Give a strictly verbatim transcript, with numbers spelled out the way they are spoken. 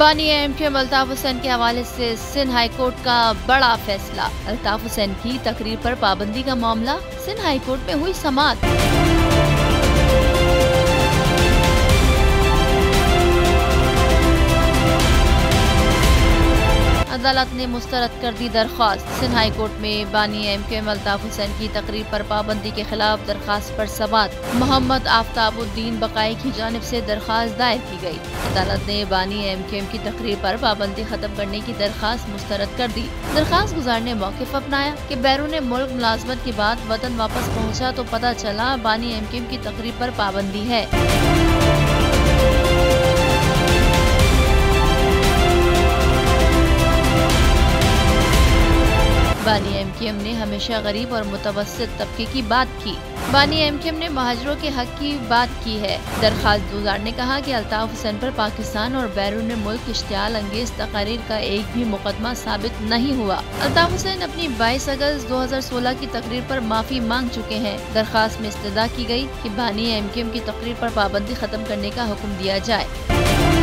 बानी MQM Altaf Hussain के हवाले से सिंध हाई कोर्ट का बड़ा फैसला। अल्ताफ हुसैन की तकरीर पर पाबंदी का मामला सिंध हाई कोर्ट में हुई समाअत। अदालत ने मुस्तरद कर दी दरख्वास्त। सिंध हाई कोर्ट में बानी MQM Altaf Hussain की तकरीर पर पाबंदी के खिलाफ दरख्वास्त पर समाअत। मोहम्मद आफ्ताबुद्दीन बकाई की जानिब से दरख्वास्त दायर की गई। अदालत ने बानी एम क्यू एम की तकरीर पर पाबंदी खत्म करने की दरख्वास्त मुस्तरद कर दी। दरख्वास्त गुजार ने मौक़िफ़ अपनाया कि बैरून मुल्क मुलाजमत के बाद वतन वापस पहुँचा तो पता चला बानी एम क्यू एम की तकरीर पर पाबंदी है। बानी एम क्यू एम ने हमेशा गरीब और मुतवस्सित तबके की बात की। बानी एम क्यू एम ने महाजरों के हक की बात की है। दरख्वास्त गुजार ने कहा कि अल्ताफ हुसैन पर पाकिस्तान और बैरून मुल्क इश्तियाल अंगेज तकारीर का एक भी मुकदमा साबित नहीं हुआ। अल्ताफ हुसैन अपनी बाईस अगस्त दो हजार सोलह की तकरीर पर माफी मांग चुके हैं। दरख्वास्त में इस्तदा की गई कि बानी एम क्यू एम की तकरीर पर पाबंदी खत्म करने का हुक्म दिया जाए।